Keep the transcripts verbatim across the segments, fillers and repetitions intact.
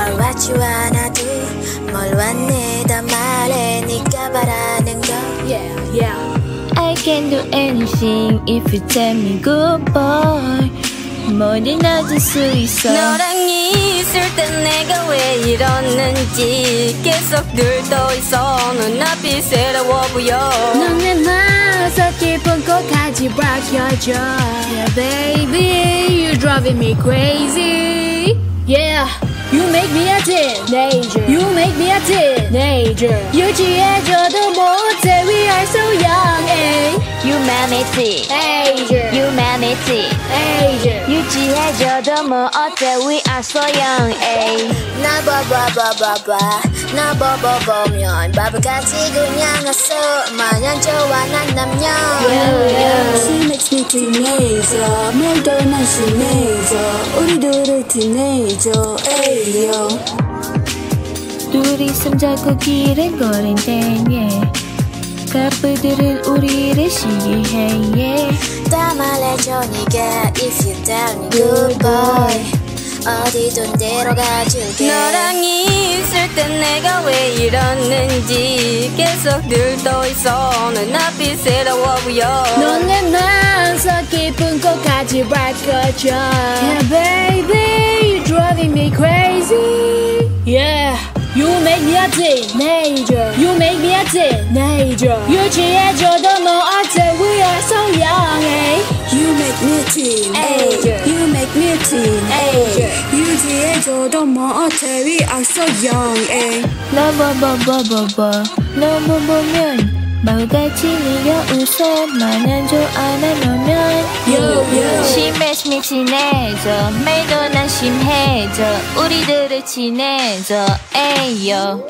알아왔지 않아도 뭘 원해 더 말해 네가 바라는 거 Yeah, yeah. I can do anything if you tell me good boy. 뭐든 얻을 수 있어. 너랑 있을 땐 내가 왜 이러는지 계속 들떠 있어. 눈앞이 새로워 보여. 넌 내 마음속 깊은 곳까지 밝혀줘. Yeah, baby, you're driving me crazy. Yeah, you make me a teenager. You make me a teenager. 유지해줘도 못해, we are so young. Ay. Humanity, Ager. humanity. Ager. 유지해줘도 뭐 어때, we are so young. ay. 날 봐봐봐봐봐 날 봐봐보면 바보같이 그냥 왔어 마냥 좋아 난 남녀 She makes me teenager 말도 난 심해져 우리 둘을 teenager 에이요 둘이 손잡고 길을 걸을 땐예 카프들은 우리를 시기해 yeah. 다 말해줘 네가 if you tell me good boy 어디든 데려가줄게 너랑 있을 땐 내가 왜 이러는지 계속 들떠 있어. 눈앞이 새로워 보여. 넌 내 마음속 깊은 곳까지 밝혀줘. Yeah, baby, you're driving me crazy. Yeah, you make me a teenager. You make me a teenager. 유지해줘도 뭐 어때, we are so young. Ay. You make me teenager You make me teenager 유지해줘도 뭐 어때 We are so young 에이. 너 봐봐봐봐봐 너무 보면 바보같이 네가 웃어 마냥 좋아 난 너면 Yo, yo. She makes me teenager 말도 난 심해져 우리들을 친해져 에이요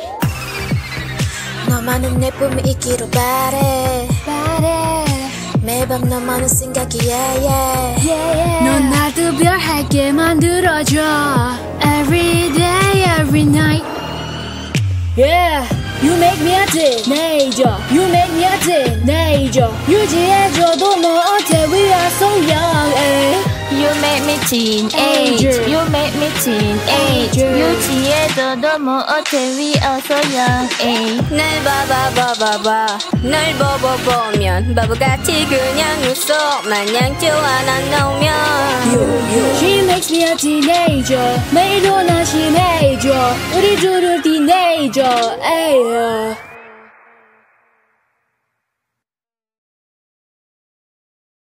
너만은 내 품에 있기로 바래 바래 매밤 너만은 생각이 yeah, yeah. yeah, yeah. 넌 나도 별할게 만들어줘. Every day, every night. Yeah, you make me a teenager. You make me a teenager. 유지해줘도 뭐 어때, we are so young. Ay. You make me teenage You make me teenage 유지해줘도 뭐 어때 we are so young ay. 날 봐봐봐봐봐 날 보고보면 바보같이 그냥 웃어. 마냥 좋아 난 너면 She makes me a teenager. 매일도 난 심해져. 우리 둘을 teenager. Ay.